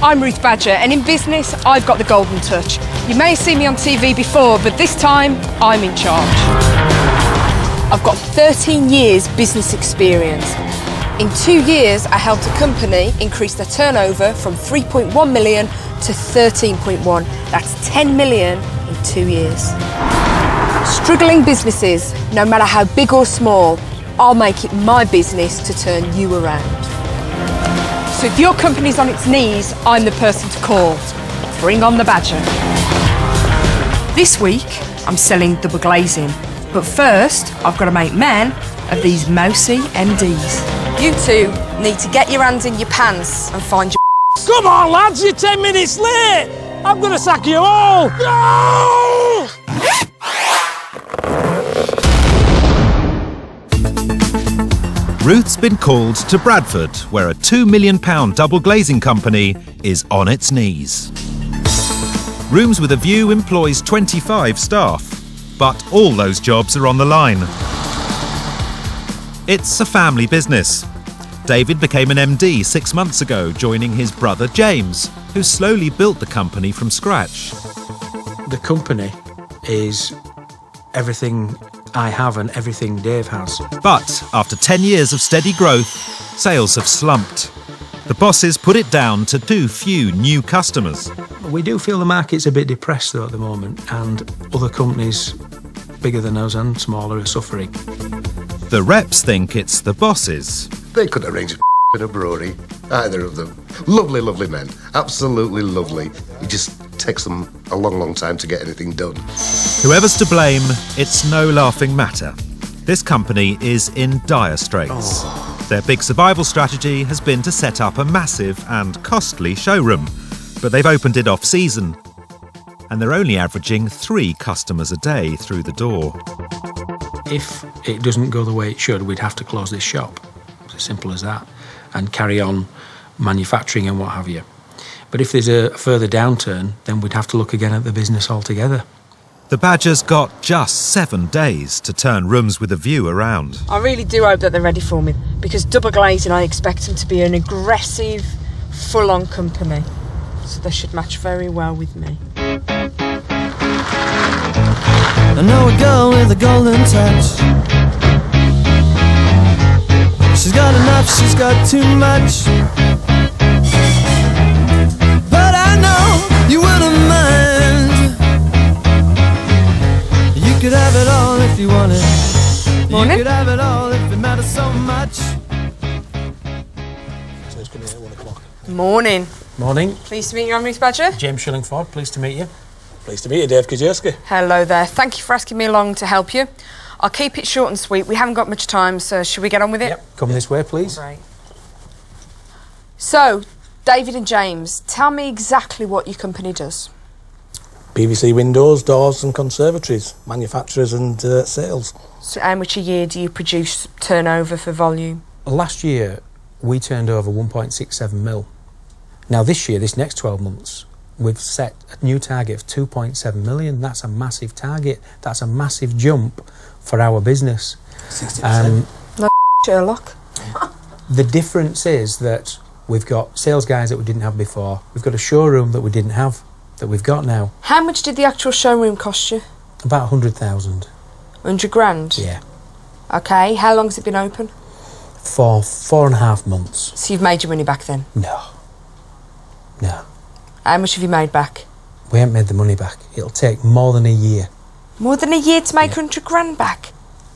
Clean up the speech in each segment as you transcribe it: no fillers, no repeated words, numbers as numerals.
I'm Ruth Badger, and in business, I've got the golden touch. You may have seen me on TV before, but this time, I'm in charge. I've got 13 years business experience. In 2 years, I helped a company increase their turnover from 3.1 million to 13.1. That's 10 million in 2 years. Struggling businesses, no matter how big or small, I'll make it my business to turn you around. So if your company's on its knees, I'm the person to call. Bring on the Badger. This week, I'm selling double glazing. But first, I've got to make men of these mousy MDs. You two need to get your hands in your pants and find your... Come on, lads, you're 10 minutes late. I'm going to sack you all. No! Ruth's been called to Bradford, where a £2 million double glazing company is on its knees. Rooms with a View employs 25 staff, but all those jobs are on the line. It's a family business. David became an MD 6 months ago, joining his brother James, who slowly built the company from scratch. The company is everything I have and everything Dave has. But after 10 years of steady growth, sales have slumped. The bosses put it down to too few new customers. We do feel the market's a bit depressed though at the moment, and other companies bigger than us and smaller are suffering. The reps think it's the bosses. They could arrange a brewery, either of them. Lovely, lovely men. Absolutely lovely. It just takes them a long, long time to get anything done. Whoever's to blame, it's no laughing matter. This company is in dire straits. Their big survival strategy has been to set up a massive and costly showroom, but they've opened it off-season, and they're only averaging 3 customers a day through the door. If it doesn't go the way it should, we'd have to close this shop. It's as simple as that, and carry on manufacturing and what have you. But if there's a further downturn, then we'd have to look again at the business altogether. The Badger's got just 7 days to turn Rooms with a View around. I really do hope that they're ready for me, because double glazing, I expect them to be an aggressive, full-on company. So they should match very well with me. I know a girl with a golden touch. She's got enough, she's got too much. But I know you wouldn't mind. You could have it all if you wanted. Morning. You could have it all if it matters so much. So it's going to be at 1 o'clock. Morning. Morning. Pleased to meet you, I'm Ruth Badger. James Shillingford, pleased to meet you. Pleased to meet you, Dave Kajewski. Hello there. Thank you for asking me along to help you. I'll keep it short and sweet. We haven't got much time, so should we get on with it? Yep, come this way, please. Great. So, David and James, tell me exactly what your company does. PVC windows, doors and conservatories, manufacturers and sales. So how much a year do you produce turnover for volume? Last year, we turned over 1.67 mil. Now this year, this next 12 months, we've set a new target of 2.7 million. That's a massive target. That's a massive jump for our business. 60%. No Sherlock. The difference is that we've got sales guys that we didn't have before. We've got a showroom that we didn't have, that we've got now. How much did the actual showroom cost you? About 100,000. 100 grand? Yeah. Okay, how long's it been open? For 4.5 months. So you've made your money back then? No. No. How much have you made back? We haven't made the money back. It'll take more than a year. More than a year to make 100 grand back?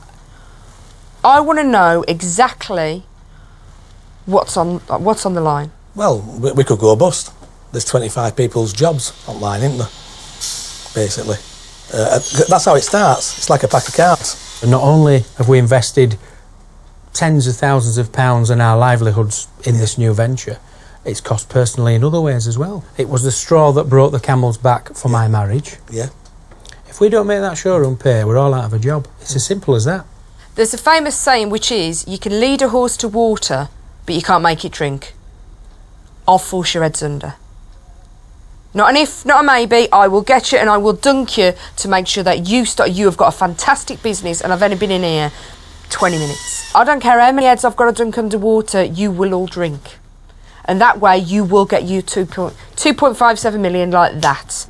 I want to know exactly what's on the line. Well, we could go bust. There's 25 people's jobs online, isn't there? Basically. That's how it starts. It's like a pack of cards. And not only have we invested tens of thousands of pounds in our livelihoods in this new venture, it's cost personally in other ways as well. It was the straw that broke the camel's back for my marriage. Yeah. If we don't make that showroom pay, we're all out of a job. It's as simple as that. There's a famous saying which is, you can lead a horse to water, but you can't make it drink. I'll force your heads under. Not an if, not a maybe, I will get you and I will dunk you to make sure that you have got a fantastic business, and I've only been in here 20 minutes. I don't care how many heads I've got to dunk underwater, you will all drink. And that way you will get you 2.57 million like that.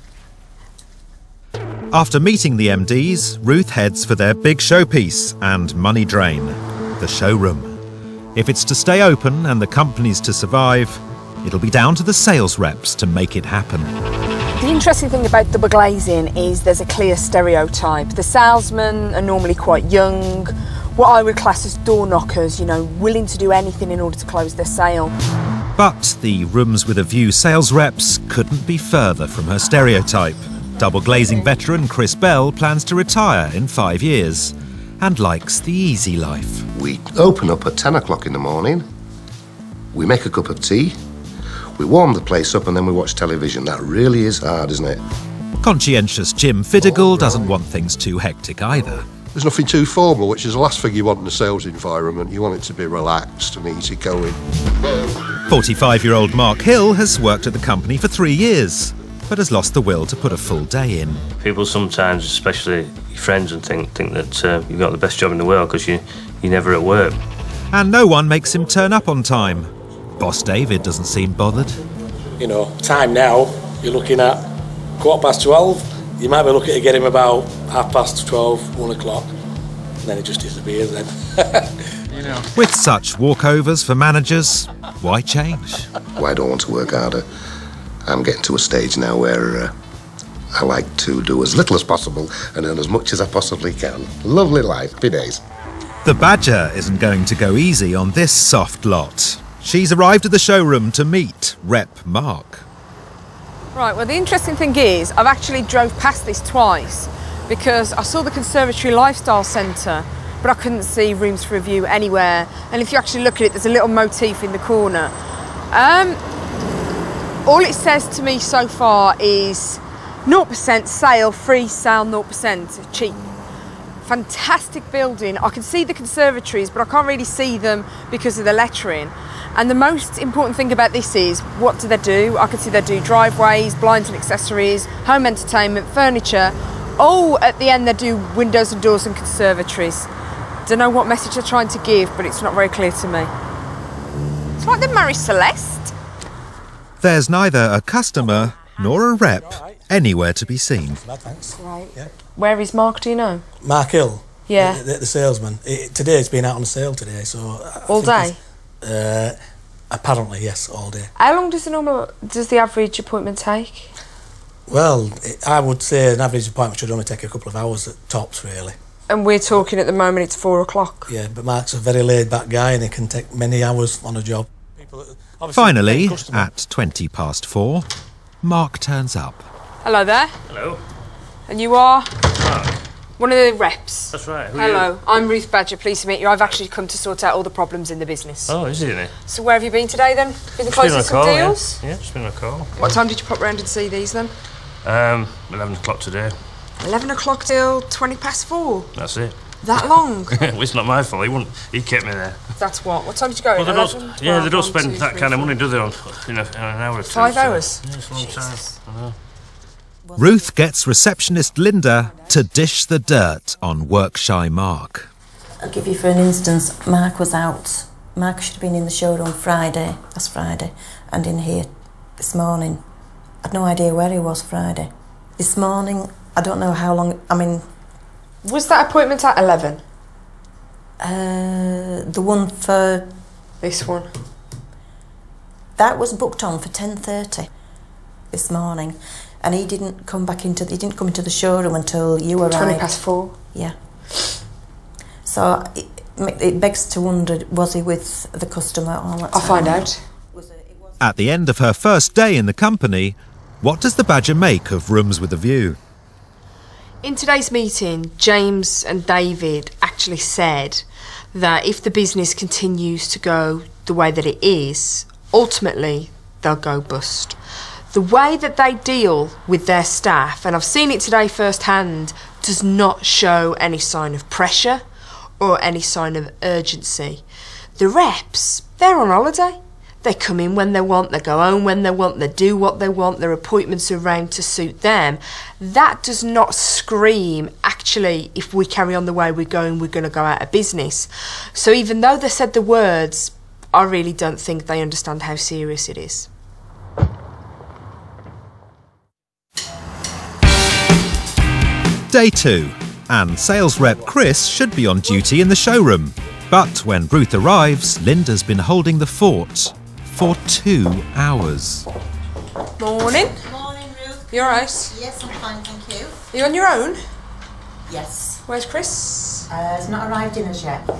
After meeting the MDs, Ruth heads for their big showpiece and money drain, the showroom. If it's to stay open and the company's to survive, it'll be down to the sales reps to make it happen. The interesting thing about double glazing is there's a clear stereotype. The salesmen are normally quite young, what I would class as door knockers, you know, willing to do anything in order to close their sale. But the Rooms with a View sales reps couldn't be further from her stereotype. Double glazing veteran Chris Bell plans to retire in 5 years and likes the easy life. We open up at 10 o'clock in the morning, we make a cup of tea, we warm the place up and then we watch television. That really is hard, isn't it? Conscientious Jim Fiddigal doesn't want things too hectic either. There's nothing too formal, which is the last thing you want in a sales environment. You want it to be relaxed and easy going. 45-year-old Mark Hill has worked at the company for 3 years, but has lost the will to put a full day in. People sometimes, especially your friends, and think that you've got the best job in the world because you're never at work. And no one makes him turn up on time. Boss David doesn't seem bothered. You know, time now, you're looking at 12:15. You might be looking to get him about 12:30, 1 o'clock, and then it just disappears then. You know. With such walkovers for managers, why change? Well, I don't want to work harder. I'm getting to a stage now where I like to do as little as possible and earn as much as I possibly can. Lovely life, happy days. The Badger isn't going to go easy on this soft lot. She's arrived at the showroom to meet Rep Mark. Right, well the interesting thing is I've actually drove past this twice because I saw the Conservatory Lifestyle Centre but I couldn't see Rooms for Review anywhere, and if you actually look at it there's a little motif in the corner. All it says to me so far is 0% sale, free sale, 0% cheap. Fantastic building. I can see the conservatories but I can't really see them because of the lettering. And the most important thing about this is, what do they do? I can see they do driveways, blinds and accessories, home entertainment, furniture. Oh, at the end they do windows and doors and conservatories. Don't know what message they're trying to give, but it's not very clear to me. It's like the Marie Celeste. There's neither a customer nor a rep anywhere to be seen. Thanks. Right. Yeah. Where is Mark, do you know? Mark Hill, Yeah. the salesman. Today it's been out on sale today, so... All day? Apparently, yes, all day. How long does the average appointment take? Well, I would say an average appointment should only take a couple of hours at tops, really. And we're talking at the moment it's 4 o'clock. Yeah, but Mark's a very laid-back guy and he can take many hours on a job. Finally, at 4:20, Mark turns up. Hello there. Hello. And you are? Mark. One of the reps. That's right. Who are Hello, you? I'm Ruth Badger, pleased to meet you. I've actually come to sort out all the problems in the business. Oh, is he? So where have you been today then? Been Just closing been on a some call, deals? Yeah, just been on a call. What time did you pop round and see these then? 11 o'clock today. 11 o'clock till 4:20. That's it. That long? Well, it's not my fault. He kept me there. That's what? What time did you go? Well, they 11, don't, 12, they don't 1, spend 2, that 3, kind of 4. money, do they, on an hour or two? 5 hours? Yeah, it's a long time. I know. Ruth gets receptionist Linda to dish the dirt on work-shy Mark. I'll give you for an instance, Mark was out. Mark should have been in the showroom last Friday, and in here this morning. I had no idea where he was Friday. This morning, I don't know how long, Was that appointment at 11? the one for... This one? That was booked on for 10:30 this morning, and he didn't come into the showroom until you arrived. 4:20. Yeah. So it begs to wonder, was he with the customer all that time? I'll find out. At the end of her first day in the company, what does the Badger make of Rooms with a View? In today's meeting, James and David actually said that if the business continues to go the way that it is, ultimately they'll go bust. The way that they deal with their staff, and I've seen it today firsthand, does not show any sign of pressure or any sign of urgency. The reps, they're on holiday. They come in when they want, they go home when they want, they do what they want, their appointments are arranged to suit them. That does not scream, actually, if we carry on the way we're going to go out of business. So even though they said the words, I really don't think they understand how serious it is. Day 2, and sales rep Chris should be on duty in the showroom. But when Ruth arrives, Linda's been holding the fort for 2 hours. Morning. Morning, Ruth. You alright? Yes, I'm fine, thank you. Are you on your own? Yes. Where's Chris? He's not arrived in as yet.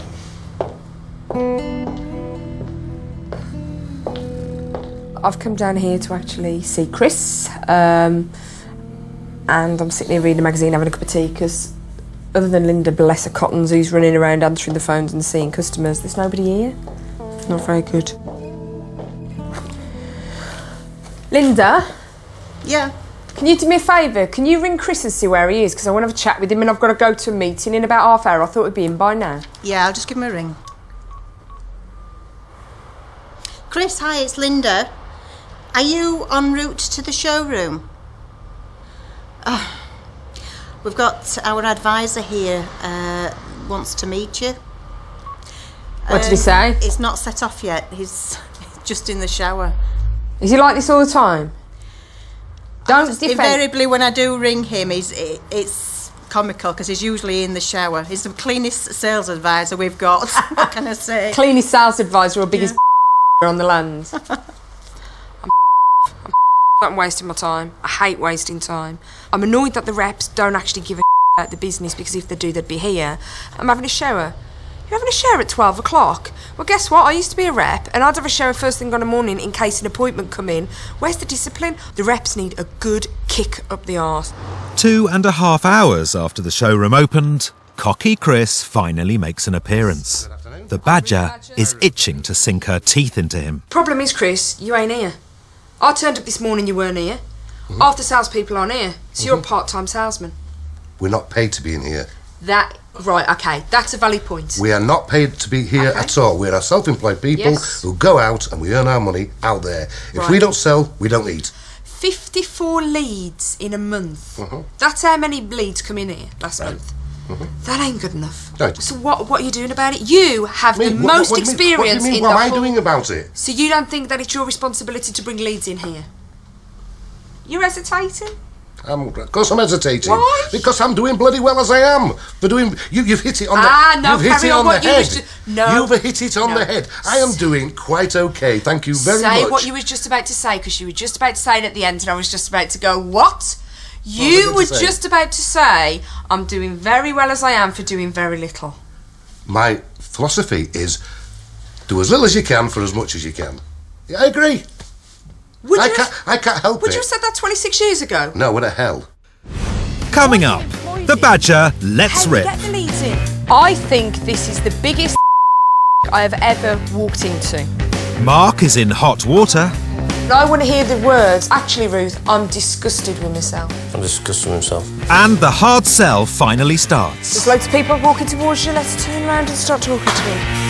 I've come down here to actually see Chris, and I'm sitting here reading a magazine, having a cup of tea, because other than Linda, bless her cottons, who's running around answering the phones and seeing customers, there's nobody here. Not very good. Linda? Yeah. Can you do me a favour? Can you ring Chris and see where he is? Because I want to have a chat with him and I've got to go to a meeting in about half hour. I thought he'd be in by now. Yeah, I'll just give him a ring. Chris, hi, it's Linda. Are you en route to the showroom? We've got our advisor here, wants to meet you. What did he say? It's not set off yet. He's just in the shower. Is he like this all the time? Don't defend. Invariably, when I do ring him, it's comical because he's usually in the shower. He's the cleanest sales advisor we've got. What can I say? Cleanest sales advisor or biggest on the land. I'm wasting my time. I hate wasting time. I'm annoyed that the reps don't actually give a about the business, because if they do, they'd be here. I'm having a shower. You're having a shower at 12 o'clock? Well, guess what? I used to be a rep, and I'd have a shower first thing on the morning in case an appointment come in. Where's the discipline? The reps need a good kick up the arse. 2.5 hours after the showroom opened, cocky Chris finally makes an appearance. The badger is itching to sink her teeth into him. Problem is, Chris, you ain't here. I turned up this morning, you weren't here. Half the salespeople aren't here, so you're a part-time salesman. We're not paid to be in here. Right, okay, that's a valid point. We are not paid to be here at all. We're self-employed people who go out and we earn our money out there. If we don't sell, we don't eat. 54 leads in a month. That's how many leads come in here last month. That ain't good enough. Right. So what are you doing about it? You have the most experience in the What am I doing about it? So you don't think that it's your responsibility to bring leads in here? You're hesitating? Of course I'm hesitating. Why? Because I'm doing bloody well as I am. For doing, you've hit it on the no, you've hit it on the head. You've hit it on the head. I am doing quite okay. Thank you very much. Say what you were just about to say, because you were just about to say it at the end, and I was just about to go, what? You were just about to say, I'm doing very well as I am for doing very little. My philosophy is, do as little as you can for as much as you can. Yeah, I agree. I can't help it. Would you have said that 26 years ago? No, what the hell? Coming up, the badger lets rip. Get the leads in. I think this is the biggest I have ever walked into. Mark is in hot water. I want to hear the words. Actually, Ruth, I'm disgusted with myself. I'm disgusted with myself. And the hard sell finally starts. There's loads of people walking towards you. Let's turn around and start talking to them.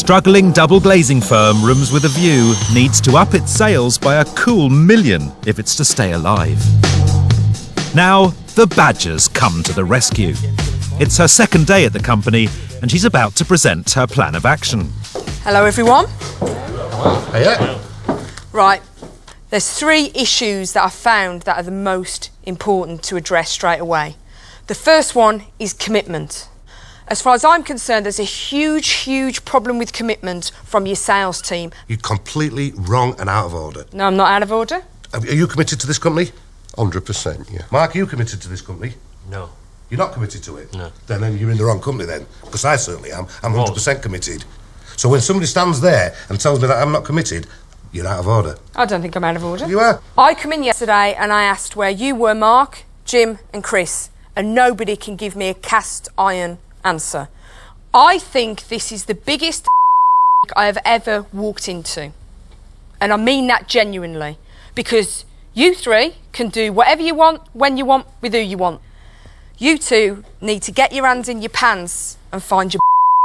struggling double glazing firm Rooms with a View needs to up its sales by a cool $1 million if it's to stay alive. Now, the Badgers come to the rescue. It's her second day at the company and she's about to present her plan of action. Hello, everyone. Hiya. Right, there's 3 issues that I've found that are the most important to address straight away. The first one is commitment. As far as I'm concerned, there's a huge, huge problem with commitment from your sales team. You're completely wrong and out of order. No, I'm not out of order. Are you committed to this company? 100%, yeah. Mark, are you committed to this company? No. You're not committed to it? No. Then you're in the wrong company then, because I certainly am. I'm 100% committed. So when somebody stands there and tells me that I'm not committed, you're out of order. I don't think I'm out of order. You are. I come in yesterday and I asked where you were, Mark, Jim and Chris, and nobody can give me a cast iron answer. I think this is the biggest I have ever walked into. And I mean that genuinely, because you 3 can do whatever you want, when you want, with who you want. You 2 need to get your hands in your pants and find your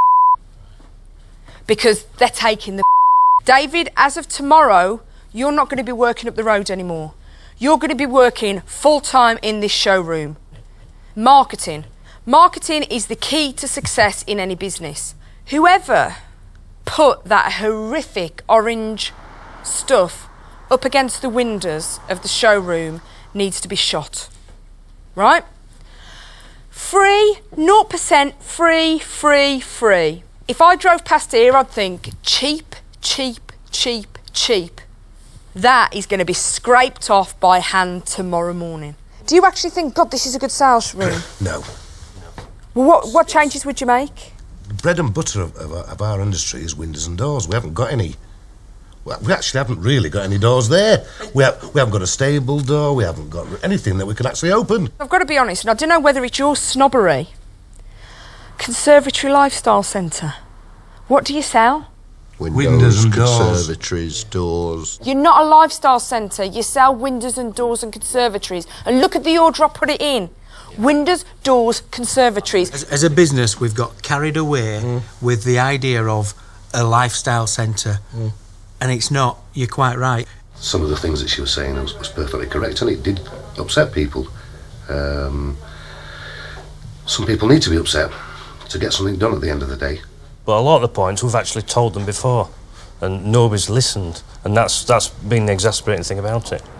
because they're taking the David, as of tomorrow, you're not going to be working up the road anymore. You're going to be working full-time in this showroom. Marketing. Marketing is the key to success in any business. Whoever put that horrific orange stuff up against the windows of the showroom needs to be shot. Right? Free, 0%, free. If I drove past here, I'd think, cheap, cheap, cheap, cheap. That is going to be scraped off by hand tomorrow morning. Do you actually think, God, this is a good sales room? No. Well, what changes would you make? The bread and butter of our industry is windows and doors. We haven't got any. Well, we actually haven't really got any doors there. We haven't got a stable door. We haven't got anything that we can actually open. I've got to be honest, and I don't know whether it's your snobbery. Conservatory Lifestyle Centre. What do you sell? Windows and doors. conservatories, doors. You're not a lifestyle centre. You sell windows and doors and conservatories. And look at the order I put it in. Windows, doors, conservatories. As a business, we've got carried away with the idea of a lifestyle centre. And it's not. You're quite right. Some of the things that she was saying was perfectly correct, and it did upset people. Some people need to be upset to get something done at the end of the day. But a lot of the points we've actually told them before, and nobody's listened, and that's been the exasperating thing about it.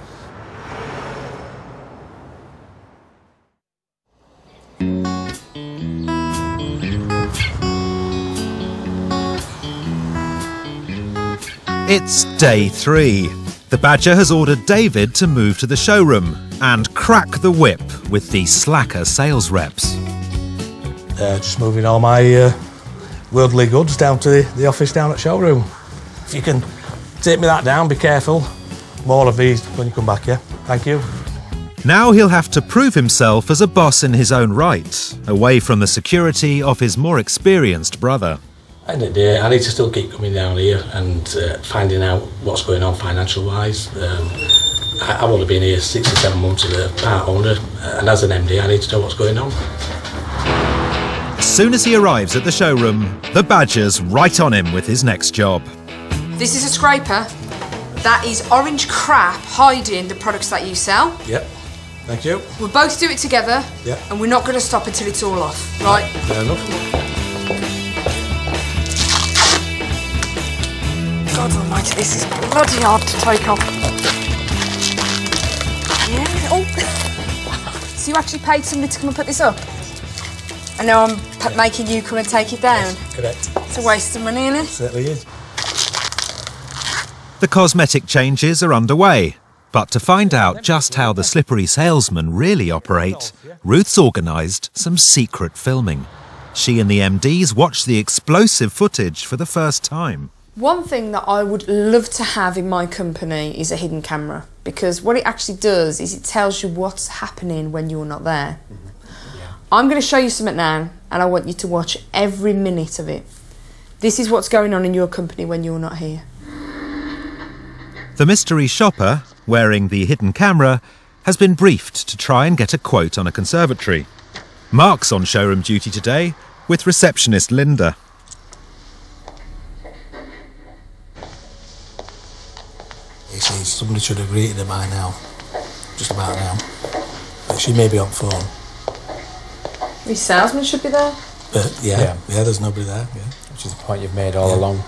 It's day 3. The Badger has ordered David to move to the showroom and crack the whip with the slacker sales reps. Just moving all my worldly goods down to the office down at showroom. If you can take me that down, be careful. More of these when you come back, yeah? Thank you. Now he'll have to prove himself as a boss in his own right, away from the security of his more experienced brother. End of the day, I need to still keep coming down here and finding out what's going on financial-wise. I've only been here 6 or 7 months as a part owner, and as an MD, I need to know what's going on. As soon as he arrives at the showroom, the Badger's right on him with his next job. This is a scraper. That is orange crap hiding the products that you sell. Yep. Thank you. We'll both do it together. Yep. And we're not going to stop until it's all off, right? Fair enough. God almighty, this is bloody hard to take off. Yeah. Oh. So you actually paid somebody to come and put this up? And now I'm making you come and take it down? Yes, correct. It's a waste of money, isn't it? It certainly is. The cosmetic changes are underway, but to find out just how the slippery salesmen really operate, Ruth's organised some secret filming. She and the MDs watched the explosive footage for the first time. One thing that I would love to have in my company is a hidden camera, because what it actually does is it tells you what's happening when you're not there. I'm going to show you something now, and I want you to watch every minute of it. This is what's going on in your company when you're not here. The mystery shopper, wearing the hidden camera, has been briefed to try and get a quote on a conservatory. Mark's on showroom duty today with receptionist Linda. You see, somebody should have greeted her by now. Just about now. But she may be on phone. The salesman should be there. But yeah, there's nobody there. Yeah. Which is the point you've made all along.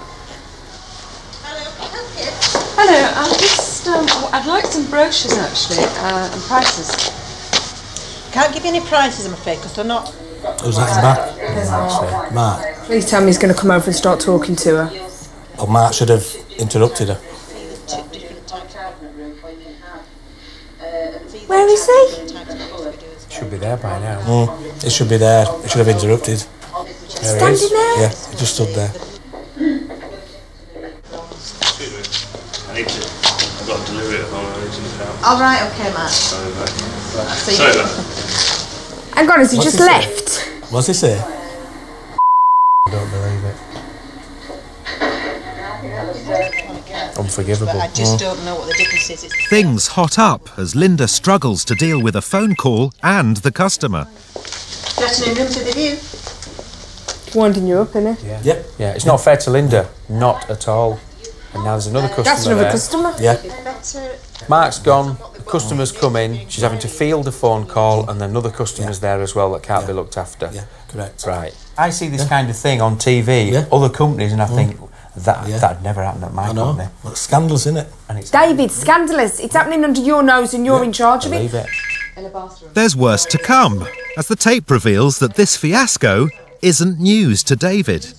Hello, I'd like some brochures actually, and prices. Can't give you any prices, I'm afraid, because they're not. Who's that in back? Mark. Please tell me he's going to come over and start talking to her. Well, Mark should have interrupted her. Where is he? Should be there by now. He should be there. He should have interrupted. Standing there? Yeah, he just stood there. I've got a delivery at home. I need to look out. All right, okay, Matt. Sorry about that. Sorry Sorry about that. Hang on, has he What's just he left? Say? What's he say? I don't believe it. Unforgivable. But I just don't know what the difference is. It's Things hot up as Linda struggles to deal with a phone call and the customer. Good afternoon, room to the view. Winding you up, innit? Yeah. Yep. Yeah, it's not fair to Linda. Not at all. And now there's another customer That's another there. customer? Yeah. Mark's gone, the customer's come in, she's having to field a phone call, and then another customer's there as well that can't be looked after. Yeah, correct. Right. I see this kind of thing on TV, other companies, and I think that'd never happen at my company. Well, it's scandalous, isn't it? And it's David, scandalous. It's happening under your nose and you're in charge of believe it. it. There's worse to come, as the tape reveals that this fiasco isn't news to David.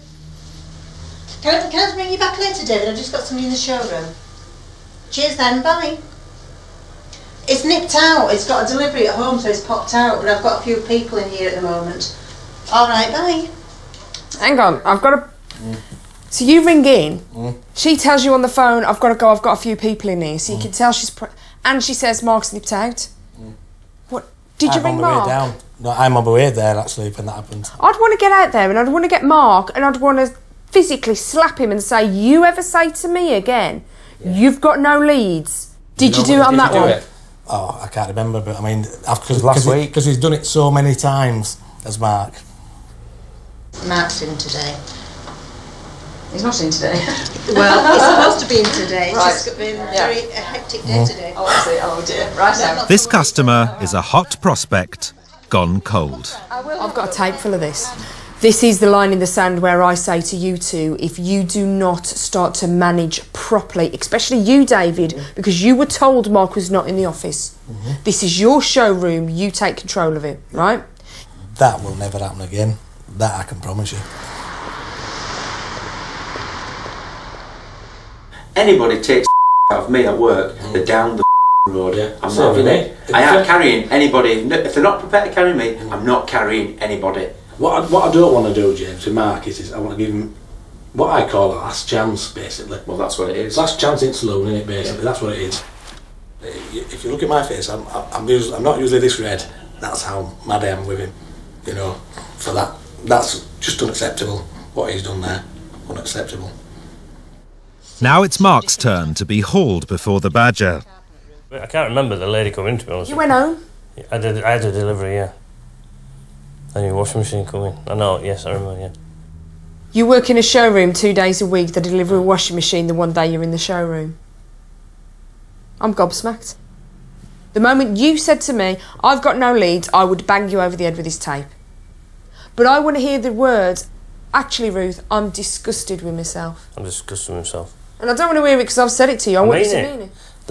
Can I bring you back later, David? I've just got somebody in the showroom. Cheers then, bye. It's nipped out. It's got a delivery at home, so it's popped out, but I've got a few people in here at the moment. All right, bye. Hang on, I've got to... So you ring in, she tells you on the phone, I've got to go, I've got a few people in here, so you can tell she's... and she says Mark's nipped out. What? Did you ring Mark? I'm on my way down. No, I'm on my way there, actually, when that happened. I'd want to get out there and I'd want to get Mark and I'd want to physically slap him and say, you ever say to me again, you've got no leads. Did you do it on that one? Oh, I can't remember, but I mean... last week. Because he's done it so many times, as Mark. Mark's in today. He's not in today. Well, he's supposed to be in today. It's Right. just been a hectic day today. Oh, I see. Oh, dear. Right now. This customer is a hot prospect gone cold. I've got a tape full of this. This is the line in the sand where I say to you two, if you do not start to manage properly, especially you, David, because you were told Mark was not in the office. This is your showroom, you take control of it, right? That will never happen again. That I can promise you. Anybody takes out of me at work, they're down the road. I'm not having it. I ain't carrying anybody. If they're not prepared to carry me, I'm not carrying anybody. What I don't want to do, James, with Mark is I want to give him what I call a last chance, basically. Well, that's what it is. Last chance in saloon, isn't it, basically? That's what it is. If you look at my face, I'm not usually this red. That's how mad I am with him. You know, for that. That's just unacceptable, what he's done there. Unacceptable. Now it's Mark's turn to be hauled before the badger. I can't remember the lady coming, to be honest. You went home? I had a delivery, yeah. I knew a washing machine coming. I know, yes, I remember, yeah. You work in a showroom 2 days a week, they deliver a washing machine the one day you're in the showroom. I'm gobsmacked. The moment you said to me, I've got no leads, I would bang you over the head with this tape. But I want to hear the words, actually, Ruth, I'm disgusted with myself. I'm disgusted with myself. And I don't want to hear it because I've said it to you. I want you to mean it.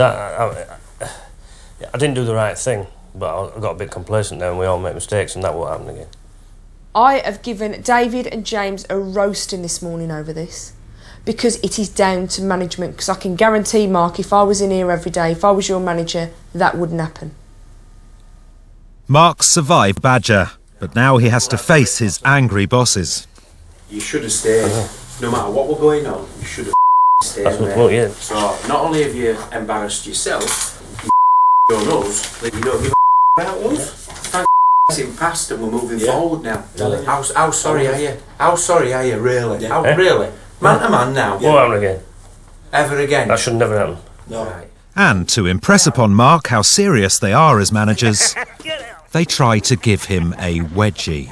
I didn't do the right thing, but I got a bit complacent now and we all make mistakes and that won't happen again. I have given David and James a roasting this morning over this because it is down to management, because I can guarantee, Mark, if I was in here every day, if I was your manager, that wouldn't happen. Mark survived Badger, but now he has to face his angry bosses. You should have stayed. No matter what were going on, you should have stayed there. Well, yeah. So not only have you embarrassed yourself, you on us, that you don't give a about us. Thank it's in past and we're moving forward now. How sorry are you? How sorry are you, really? How, really? Man to man now. Won't happen again. Ever again? That should never happen. No. Right. And to impress upon Mark how serious they are as managers, they try to give him a wedgie.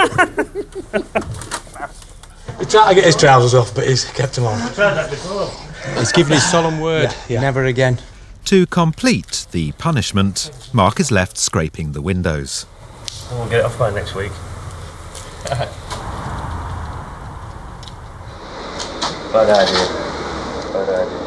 He tried to get his trousers off, but he's kept them on. I tried that before. He's given his solemn word. Never again. To complete the punishment, Mark is left scraping the windows. We'll get it off by next week. Bad idea. Bad idea.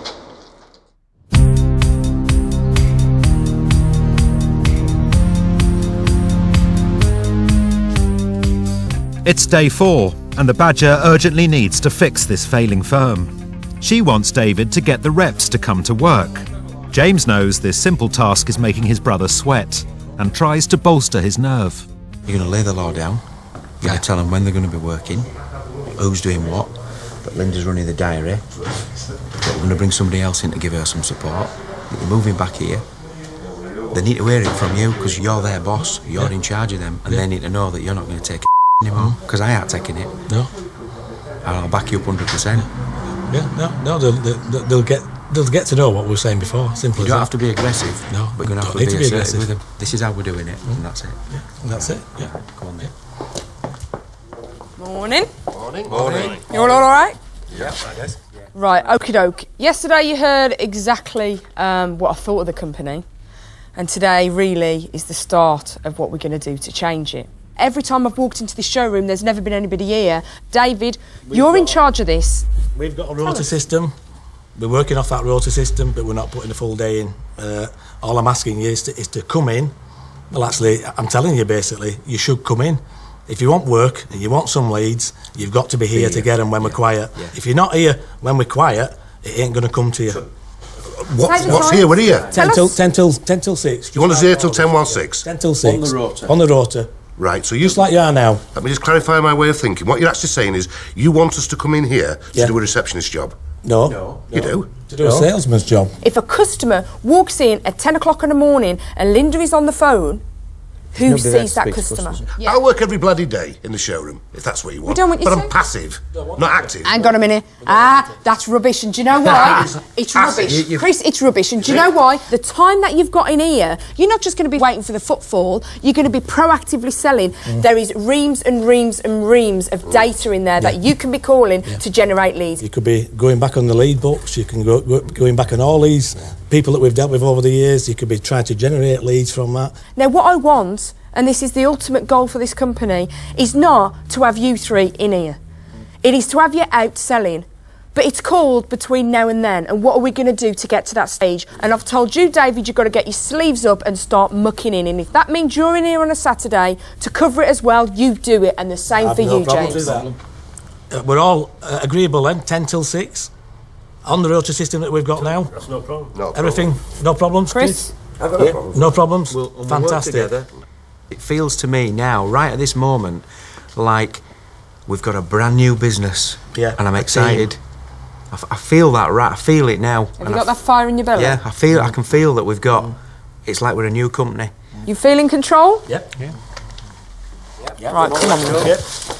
It's day 4, and the Badger urgently needs to fix this failing firm. She wants David to get the reps to come to work. James knows this simple task is making his brother sweat, and tries to bolster his nerve. You're going to lay the law down. You're going to tell them when they're going to be working, who's doing what, that Linda's running the diary, that we're going to bring somebody else in to give her some support, that you're moving back here. They need to hear it from you, because you're their boss, you're in charge of them, and they need to know that you're not going to take anymore, because I ain't taking it. No. And I'll back you up 100%. Yeah, no, they'll get to know what we were saying before. Simple. You don't have to be aggressive. No, but you're going to have to be aggressive with them. This is how we're doing it, and that's it. Yeah, and that's it. Yeah. Come on, then. Morning. Morning. Morning. You all right? Yeah, I guess. Right, okie doke. Yesterday you heard exactly what I thought of the company, and today really is the start of what we're going to do to change it. Every time I've walked into this showroom, there's never been anybody here. David, you're in charge of this. We've got a rota system. We're working off that rota system, but we're not putting a full day in. All I'm asking you is to come in. Well, actually, I'm telling you, basically, you should come in. If you want work and you want some leads, you've got to be here to get them when we're quiet. Yeah. If you're not here when we're quiet, it ain't going to come to you. What's here? We're here. 10 till 6. You want us here till 10 while 6? 10 till 6. On the rota. On the rota. Right, so just like you are now. Let me just clarify my way of thinking. What you're actually saying is you want us to come in here to do a receptionist job? No. You do? To do a salesman's job. If a customer walks in at 10 o'clock in the morning and Linda is on the phone, who sees that customer? I work every bloody day in the showroom, if that's what you want. We don't want you but to. I'm passive, not active. Hang on a minute. That's rubbish. And do you know why? It's rubbish. Chris, it's rubbish. And do you know why? The time that you've got in here, you're not just going to be waiting for the footfall, you're going to be proactively selling. There is reams and reams and reams of data in there that you can be calling to generate leads. You could be going back on the lead books, you can go going back on all these people that we've dealt with over the years, you could be trying to generate leads from that. Now, what I want, and this is the ultimate goal for this company, is not to have you three in here. It is to have you out selling. But it's called between now and then, and what are we going to do to get to that stage? And I've told you, David, you've got to get your sleeves up and start mucking in. And if that means you're in here on a Saturday to cover it as well, you do it. And the same for you, James. We're all agreeable then, 10 till 6, on the rota system that we've got now. That's no problem. Everything, no problems, Chris? I've got no problems. No problems? Fantastic. It feels to me now, right at this moment, like we've got a brand new business. Yeah. And I'm excited. I feel that, right? I feel it now. Have you got that fire in your belly? Yeah, I can feel that we've got, it's like we're a new company. You feel in control? Yep. Right, come on then.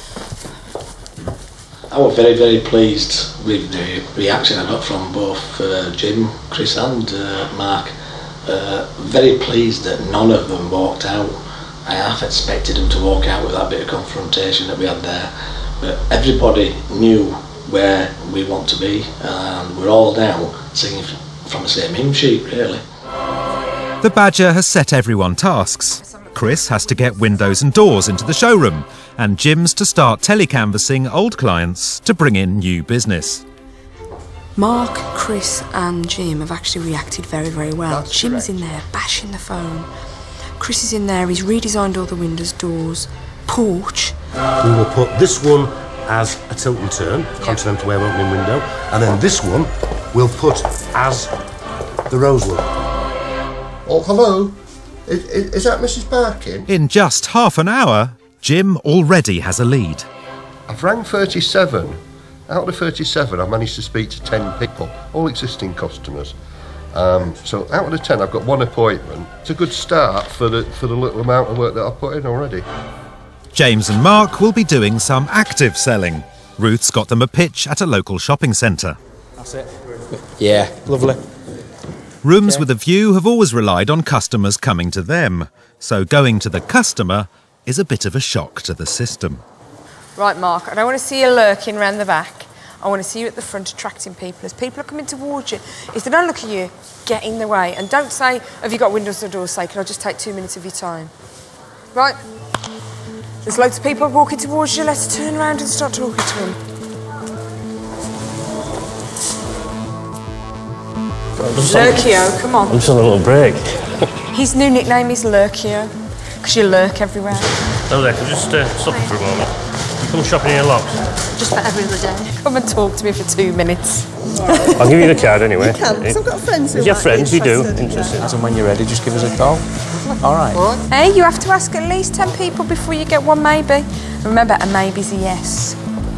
I was very, very pleased with the reaction I got from both Jim, Chris and Mark. Very pleased that none of them walked out. I half expected them to walk out with that bit of confrontation that we had there, but everybody knew where we want to be, and we're all now singing from the same hymn sheet, really. The Badger has set everyone tasks. Chris has to get windows and doors into the showroom, and Jim's to start telecanvassing old clients to bring in new business. Mark, Chris and Jim have actually reacted very, very well. Jim's in there bashing the phone. Chris is in there, he's redesigned all the windows, doors, porch. We will put this one as a tilt and turn, continental wave opening window, and then this one we'll put as the rosewood. Oh, hello. Is that Mrs. Barkin? In just half an hour, Jim already has a lead. I've rang 37. Out of 37, I've managed to speak to 10 people, all existing customers. So out of the 10, I've got one appointment. It's a good start for the little amount of work that I've put in already. James and Mark will be doing some active selling. Ruth's got them a pitch at a local shopping centre. That's it. Yeah, lovely. Rooms with a view have always relied on customers coming to them, so going to the customer is a bit of a shock to the system. Right, Mark, I don't want to see you lurking round the back. I want to see you at the front attracting people. As people are coming towards you, if they don't look at you, get in the way. And don't say, have you got windows or doors? Say, can I just take 2 minutes of your time? Right? There's loads of people walking towards you. Let's turn around and start talking to them. Lurkio, come on. I'm just on a little break. His new nickname is Lurkio, because you lurk everywhere. Oh, there, can I just stop you for a moment? You come shopping here a lot? Just about every other day. Come and talk to me for 2 minutes. I'll give you the card anyway. You can, because I've got friends who If you might have be friends, you do. interested. Interesting. As and when you're ready, just give us a call. All right. Hey, you have to ask at least 10 people before you get one maybe. Remember, a maybe's a yes.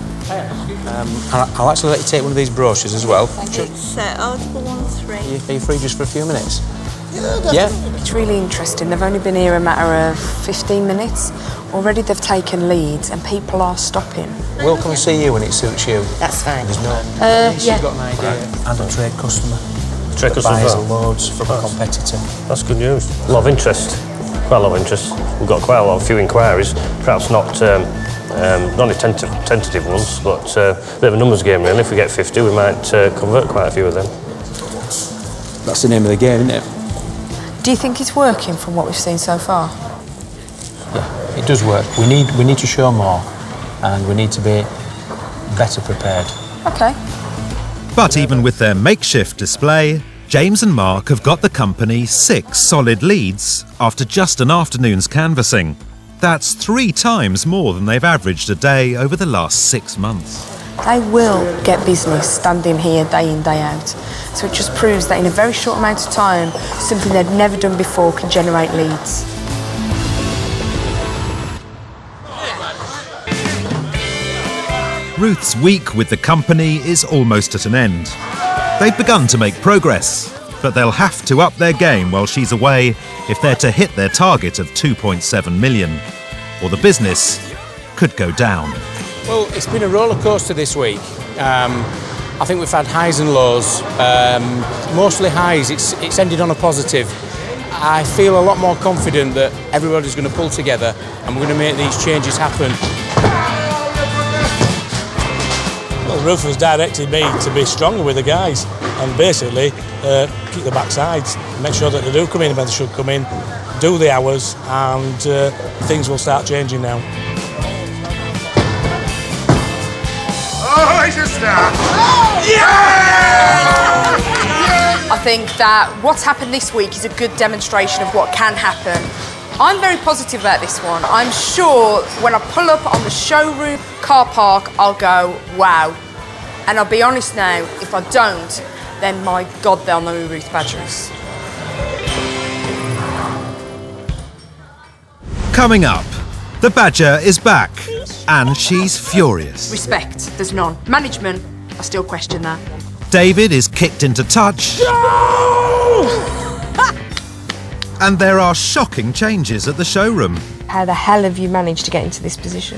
I'll actually let you take one of these brochures as well. It's audible 13. Are you free just for a few minutes? Yeah, It's really interesting. They've only been here a matter of 15 minutes. Already they've taken leads and people are stopping. We'll come and see you when it suits you. That's fine. There's no... yeah. You've got an idea. And a trade customer. Trade customer buys as well? loads from a competitor. That's good news. A lot of interest. Quite a lot of interest. We've got quite a few inquiries. Perhaps not only tentative ones, but a bit of a numbers game really. If we get 50, we might convert quite a few of them. That's the name of the game, isn't it? Do you think it's working from what we've seen so far? Yeah, it does work. We need to show more, and we need to be better prepared. Okay. But even with their makeshift display, James and Mark have got the company 6 solid leads after just an afternoon's canvassing. That's 3 times more than they've averaged a day over the last 6 months. They will get business standing here day in, day out. So it just proves that in a very short amount of time, something they'd never done before can generate leads. Ruth's week with the company is almost at an end. They've begun to make progress, but they'll have to up their game while she's away if they're to hit their target of 2.7 million, or the business could go down. Well, it's been a roller coaster this week. I think we've had highs and lows. Mostly highs. It's ended on a positive. I feel a lot more confident that everybody's going to pull together and we're going to make these changes happen. Well, Ruth has directed me to be stronger with the guys and basically keep the backsides, make sure that they do come in when they should come in, do the hours, and things will start changing now. Oh, he's a star! I think that what's happened this week is a good demonstration of what can happen. I'm very positive about this one. I'm sure when I pull up on the showroom car park, I'll go, wow. And I'll be honest now, if I don't, then my God, they'll know who Ruth Badger is. Coming up, the Badger is back, and she's furious. Respect, there's none. Management, I still question that. David is kicked into touch. And there are shocking changes at the showroom. How the hell have you managed to get into this position?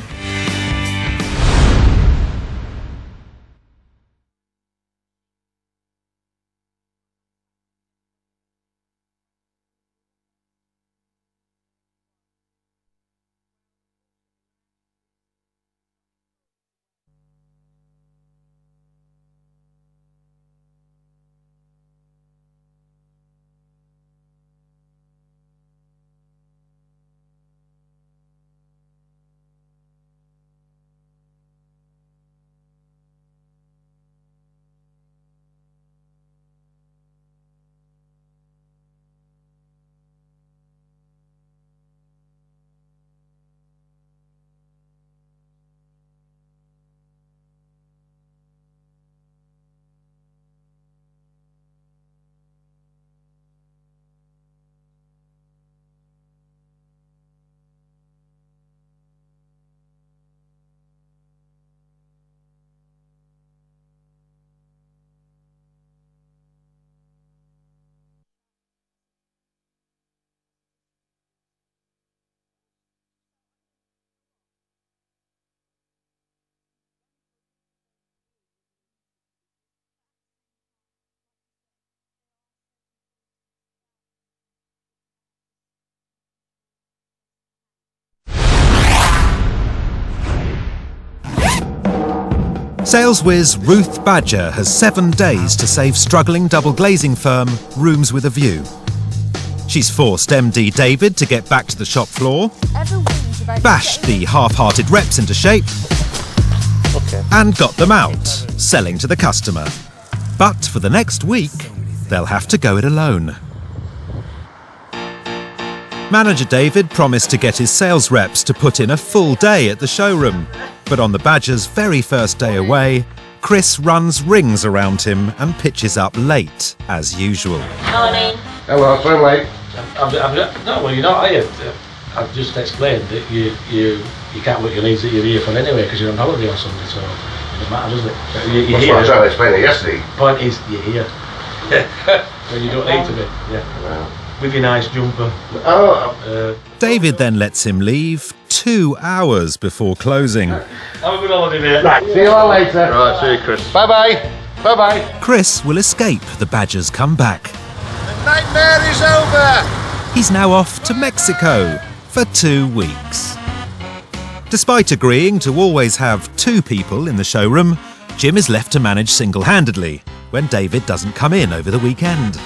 Sales whiz Ruth Badger has 7 days to save struggling double glazing firm Rooms with a View. She's forced MD David to get back to the shop floor, bashed the half-hearted reps into shape, and got them out, selling to the customer. But for the next week, they'll have to go it alone. Manager David promised to get his sales reps to put in a full day at the showroom. But on the Badger's very first day away, Chris runs rings around him and pitches up late, as usual. Morning. Hello, I'm late. No, well, you're not, are you? I've just explained that you can't work your needs that you're here for anyway because you're on holiday or something, so it doesn't matter, does it? You're That's here. what I was trying to explain it yesterday. Point is, you're here. When you don't need to be. Yeah. Well. With your nice jumper. David then lets him leave 2 hours before closing. Have a good holiday, mate. Right, see you all later. Right, see you, Chris. Bye-bye. Bye-bye. Chris will escape the Badger's comeback. The nightmare is over! He's now off to Mexico for 2 weeks. Despite agreeing to always have 2 people in the showroom, Jim is left to manage single-handedly when David doesn't come in over the weekend.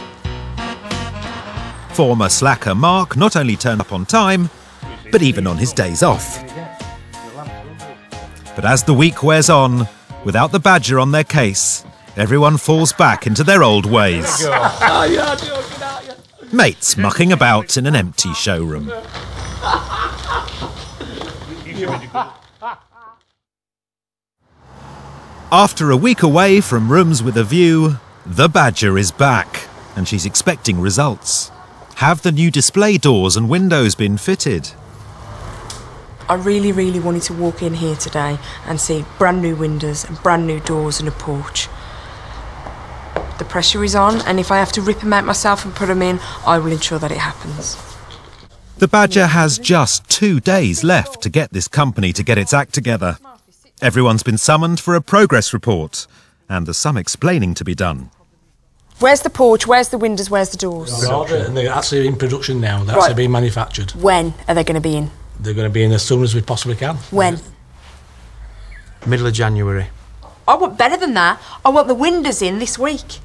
Former slacker Mark not only turned up on time, but even on his days off. But as the week wears on, without the Badger on their case, everyone falls back into their old ways. Mates mucking about in an empty showroom. After a week away from Rooms with a View, the Badger is back, and she's expecting results. Have the new display doors and windows been fitted? I really, really wanted to walk in here today and see brand new windows and brand new doors and a porch. The pressure is on, and if I have to rip them out myself and put them in, I will ensure that it happens. The Badger has just 2 days left to get this company to get its act together. Everyone's been summoned for a progress report, and there's some explaining to be done. Where's the porch? Where's the windows? Where's the doors? And they're actually in production now. They're actually being manufactured. When are they going to be in? They're going to be in as soon as we possibly can. When? Middle of January. I want better than that. I want the windows in this week.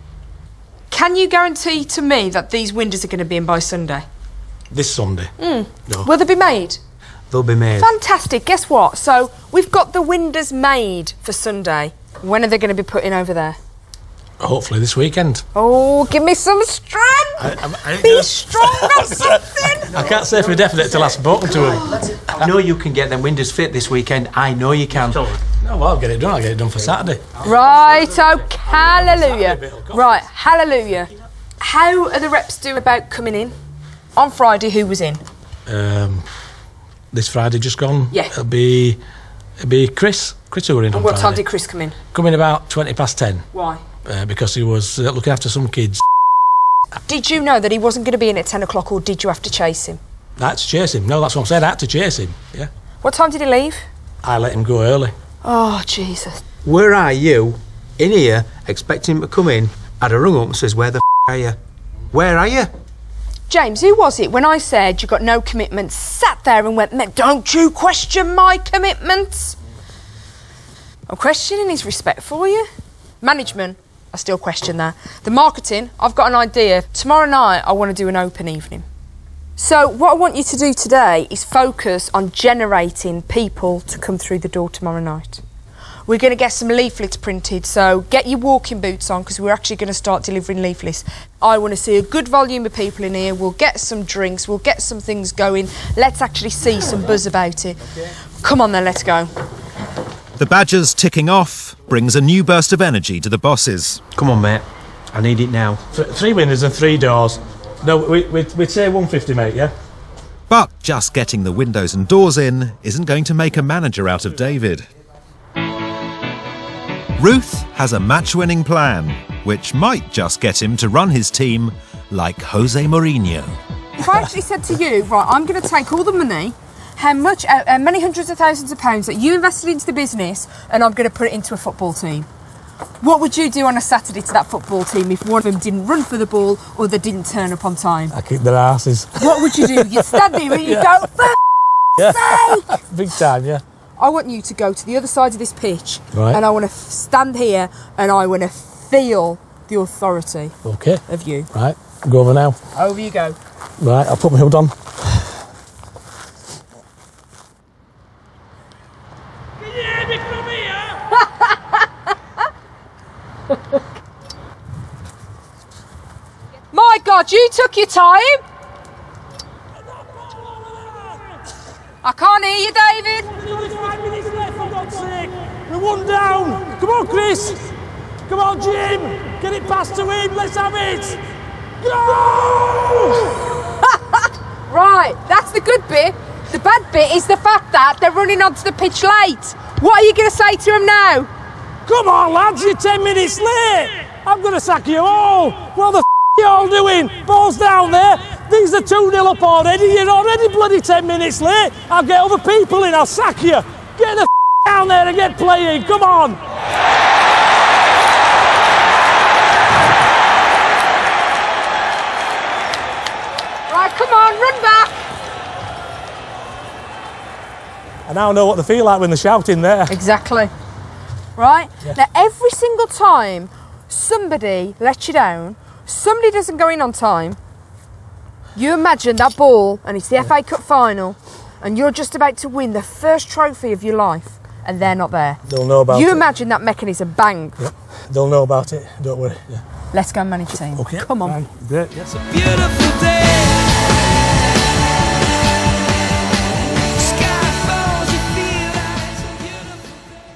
Can you guarantee to me that these windows are going to be in by Sunday? This Sunday? No. Will they be made? They'll be made. Fantastic. Guess what? So we've got the windows made for Sunday. When are they going to be put in over there? Hopefully this weekend. Oh, give me some strength! Be strong or something! I can't say for definite till I've spoken to him. I know you can get them windows fit this weekend. I know you can. No, well, I'll get it done. I'll get it done for Saturday. Right, okay, hallelujah. Right, hallelujah. How are the reps doing about coming in? On Friday, who was in? This Friday just gone. Yeah. It'll be Chris. Chris who were in on And what Friday. time did Chris come in? Come in about 10:20. Why? Because he was looking after some kids. Did you know that he wasn't going to be in at 10 o'clock, or did you have to chase him? I had to chase him. No, that's what I'm saying. I had to chase him. Yeah. What time did he leave? I let him go early. Oh, Jesus. Where are you, in here, expecting him to come in? I'd have rung up and says, where the are you? Where are you? James, who was it when I said you got no commitments, sat there and went, don't you question my commitments? I'm questioning his respect for you. Management, I still question that. The marketing, I've got an idea. Tomorrow night, I want to do an open evening. So what I want you to do today is focus on generating people to come through the door tomorrow night. We're going to get some leaflets printed, so get your walking boots on because we're actually going to start delivering leaflets. I want to see a good volume of people in here. We'll get some drinks, we'll get some things going. Let's actually see some buzz about it. Come on then, let's go. The Badger's ticking off brings a new burst of energy to the bosses. Come on, mate. I need it now. 3 windows and 3 doors. No, we'd say 150, mate, yeah? But just getting the windows and doors in isn't going to make a manager out of David. Ruth has a match-winning plan, which might just get him to run his team like Jose Mourinho. If I actually said to you, right, I'm going to take all the money, how much, many hundreds of thousands of pounds that you invested into the business, and I'm going to put it into a football team. What would you do on a Saturday to that football team if one of them didn't run for the ball or they didn't turn up on time? I kick their asses. What would you do? You'd stand there and you'd go, for yeah. Big time, yeah. I want you to go to the other side of this pitch, Right. and I want to stand here and I want to feel the authority Okay. of you. Right, go over now. Over you go. Right, I'll put my hood on. My God, you took your time. I can't hear you, David. We're one down. Come on, Chris. Come on, Jim. Get it past to him. Let's have it. Go! Right, that's the good bit. The bad bit is the fact that they're running onto the pitch late. What are you going to say to them now? Come on, lads. You're 10 minutes late. I'm going to sack you all. What the you all doing? Ball's down there. These are 2-0 up already. You're already bloody 10 minutes late. I'll get other people in. I'll sack you. Get the down there and get playing. Come on. Right, come on, run back. I now know what they feel like when they're shouting there. Exactly. Right? Yeah. Now, every single time somebody lets you down, somebody doesn't go in on time, you imagine that ball, and it's the FA Cup final, and you're just about to win the first trophy of your life, and they're not there. They'll know about it. You imagine that mechanism, bang. Yep. They'll know about it. Don't worry. Yeah. Let's go and manage the team. Okay. Come on. Fine. Great. Yes. Beautiful day. Sky falls, you feel like it's a beautiful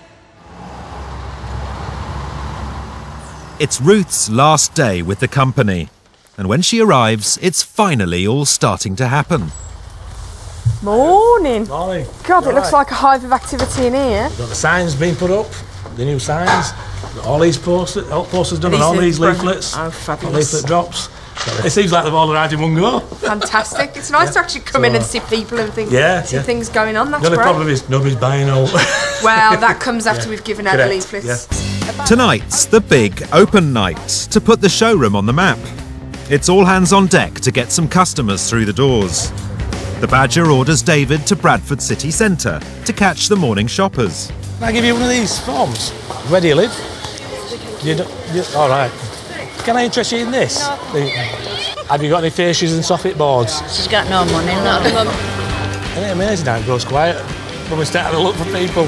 day. It's Ruth's last day with the company, and when she arrives, it's finally all starting to happen. Morning. Morning. God, it All looks right. like a hive of activity in here. We've got the signs being put up, the new signs. We've got all these posters, done, and all these leaflets. Oh, fabulous. Leaflet drops. It seems like they've all arrived in one go. Fantastic. It's nice to actually come in and see people and think, see things going on. That's The only great. problem is nobody's buying all. Well, that comes after we've given out the Correct, leaflets. Tonight's the big open night to put the showroom on the map. It's all hands on deck to get some customers through the doors. The Badger orders David to Bradford City Centre to catch the morning shoppers. Can I give you one of these forms? Where do you live? All right. Can I interest you in this? No. Have you got any fascias and soffit boards? She's got no money, not a mum. Isn't it amazing how it goes quiet when we start to look for people?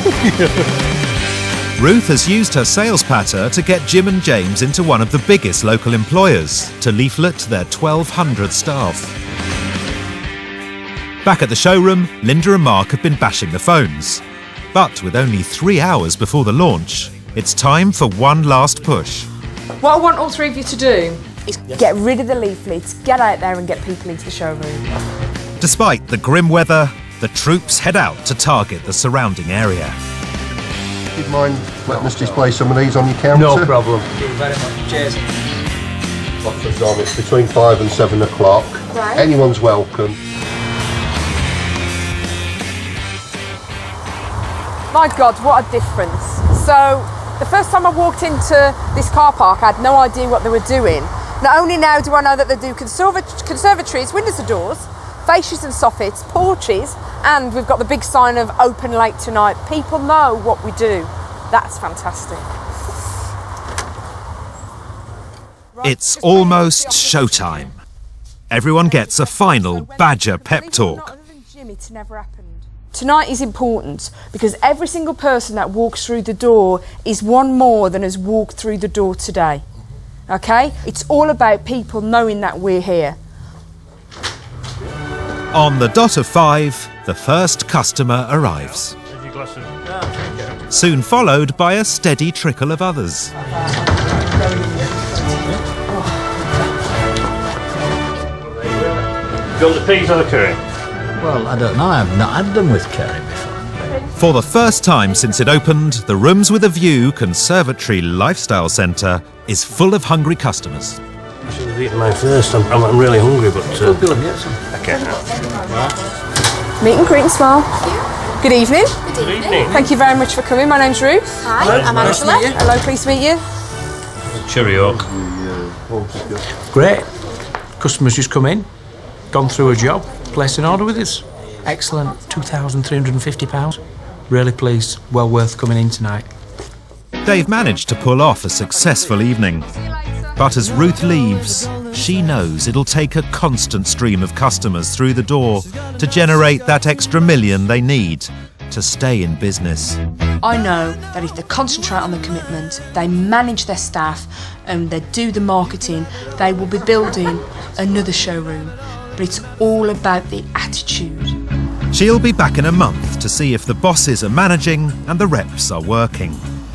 Ruth has used her sales patter to get Jim and James into one of the biggest local employers to leaflet their 1,200 staff. Back at the showroom, Linda and Mark have been bashing the phones. But with only 3 hours before the launch, it's time for one last push. What I want all three of you to do is get rid of the leaflets, get out there and get people into the showroom. Despite the grim weather, the troops head out to target the surrounding area. Do you mind letting us display some of these on your counter? No problem. Thank you very much. Cheers. Offers on, it's between 5 and 7 o'clock. Right. Anyone's welcome. My God, what a difference. So, the first time I walked into this car park, I had no idea what they were doing. Not only now do I know that they do conservatories, windows and doors, fascias and soffits, porches, and we've got the big sign of open late tonight. People know what we do. That's fantastic. It's almost showtime. Everyone gets a final Badger pep talk. Jim, it's never happened. Tonight is important because every single person that walks through the door is one more than has walked through the door today. Okay? It's all about people knowing that we're here. On the dot of 5, the first customer arrives. Soon followed by a steady trickle of others. Do you want the peas or the curry? Well, I don't know. I've not had them with curry before. For the first time since it opened, the Rooms with a View Conservatory Lifestyle Centre is full of hungry customers. I should have eaten mine first. I'm really hungry, but... Go and get some. Okay. Meet and greet and smile. Good evening. Good evening. Thank you very much for coming. My name's Ruth. Hi, I'm Angela. Hello, pleased to meet you. Cheerio. Great. Customers just come in, gone through a job, placed an order with us. Excellent. £2,350. Really pleased. Well worth coming in tonight. They've managed to pull off a successful evening. But as Ruth leaves, she knows it'll take a constant stream of customers through the door to generate that extra million they need to stay in business. I know that if they concentrate on the commitment, they manage their staff and they do the marketing, they will be building another showroom. But it's all about the attitude. She'll be back in a month to see if the bosses are managing and the reps are working.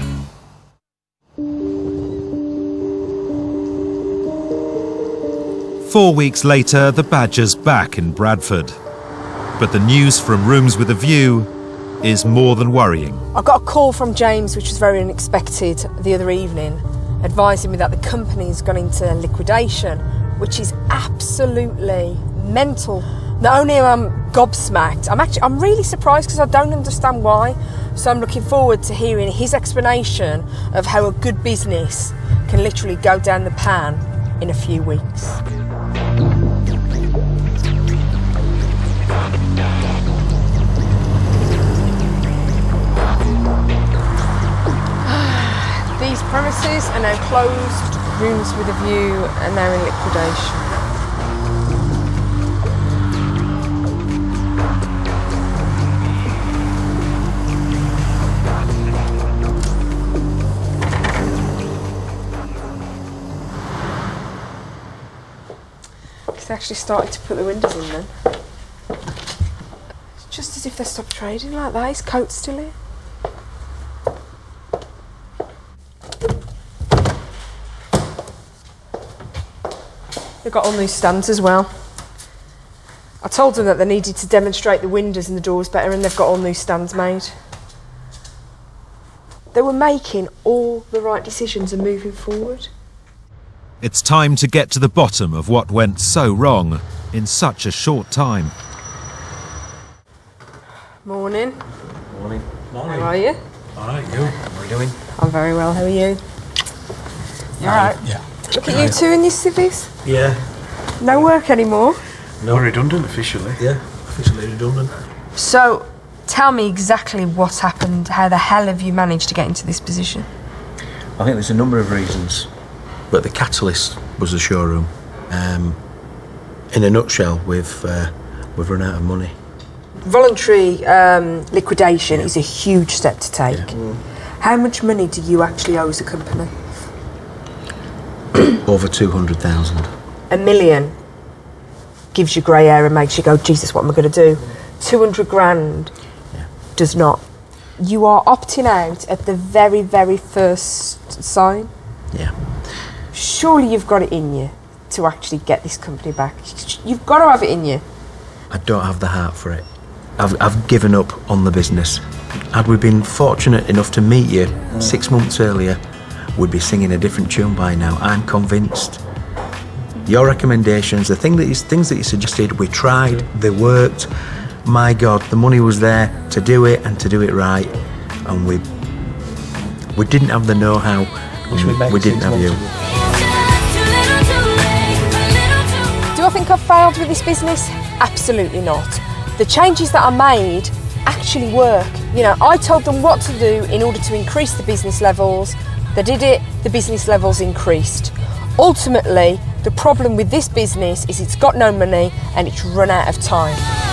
Four weeks later, the Badger's back in Bradford. But the news from Rooms with a View is more than worrying. I got a call from James, which was very unexpected, the other evening, advising me that the company's gone into liquidation, which is absolutely mental. Not only am I gobsmacked, I'm really surprised because I don't understand why. So I'm looking forward to hearing his explanation of how a good business can literally go down the pan in a few weeks. These premises are now closed. Rooms with a View are now in liquidation. They actually started to put the windows in then. It's just as if they stopped trading like that. His coat's still here. They've got all new stands as well. I told them that they needed to demonstrate the windows and the doors better, and they've got all new stands made. They were making all the right decisions and moving forward. It's time to get to the bottom of what went so wrong in such a short time. Morning. Morning. How are you? All right, you? How are you doing? I'm very well, how are you? You alright? Yeah. Look at you two in your civvies. Yeah. No work anymore? No. We're redundant officially. Yeah, officially redundant. So, tell me exactly what happened. How the hell have you managed to get into this position? I think there's a number of reasons, but the catalyst was the showroom. In a nutshell, we've run out of money. Voluntary liquidation is a huge step to take. Yeah. How much money do you actually owe as a company? Over 200,000. $1 million gives you grey hair and makes you go, Jesus, what am I going to do? 200 grand does not. You are opting out at the very, very first sign. Yeah. Surely you've got it in you to actually get this company back. You've got to have it in you. I don't have the heart for it. I've given up on the business. Had we been fortunate enough to meet you 6 months earlier, we'd be singing a different tune by now. I'm convinced. Your recommendations, the things that you suggested, we tried, they worked. My God, the money was there to do it and to do it right, and we didn't have the know-how. We didn't have you. Do I think I've failed with this business? Absolutely not. The changes that I made actually work. You know, I told them what to do in order to increase the business levels. They did it, the business levels increased. Ultimately, the problem with this business is it's got no money and it's run out of time.